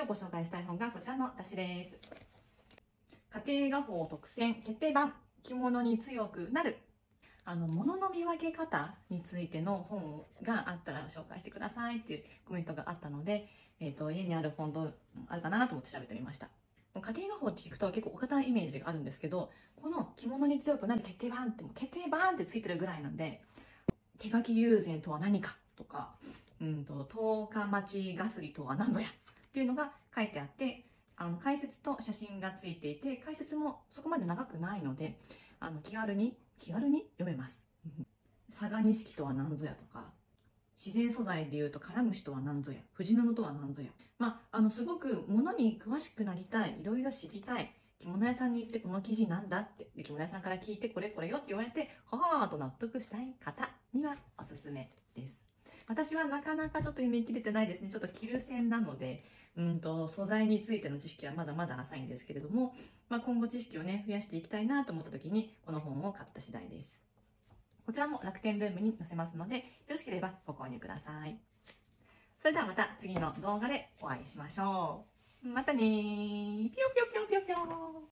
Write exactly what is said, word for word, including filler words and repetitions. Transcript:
ご紹介したい本がこちらの雑誌です。家庭画法特選決定版、着物に強くなる。あの、物の見分け方についての本があったら紹介してくださいっていうコメントがあったので、えっと、家にある本とあるかなと思って調べてみました。家庭画法って聞くと結構お堅いイメージがあるんですけど、この着物に強くなる決定版ってもう決定版ってついてるぐらいなんで、手書き友禅とは何かとか、うんと、十日町がすりとは何ぞやっていうのが書いてあって、あの解説と写真がついていて、解説もそこまで長くないので、あの気軽に気軽に読めます。佐賀錦とは何ぞやとか、自然素材でいうとカラムシとは何ぞや、藤布とは何ぞや。まあ、あのすごく物に詳しくなりたい、いろいろ知りたい。着物屋さんに行ってこの生地なんだって、で着物屋さんから聞いてこれこれよって言われて、はぁと納得したい方にはおすすめです。私はなかなかちょっと読み切れてないですね。ちょっと着る線なので、うんと素材についての知識はまだまだ浅いんですけれども、まあ、今後知識をね増やしていきたいなと思った時にこの本を買った次第です。こちらも楽天ルームに載せますので、よろしければご購入ください。それではまた次の動画でお会いしましょう。またねー。ぴよぴよぴよぴよぴよー。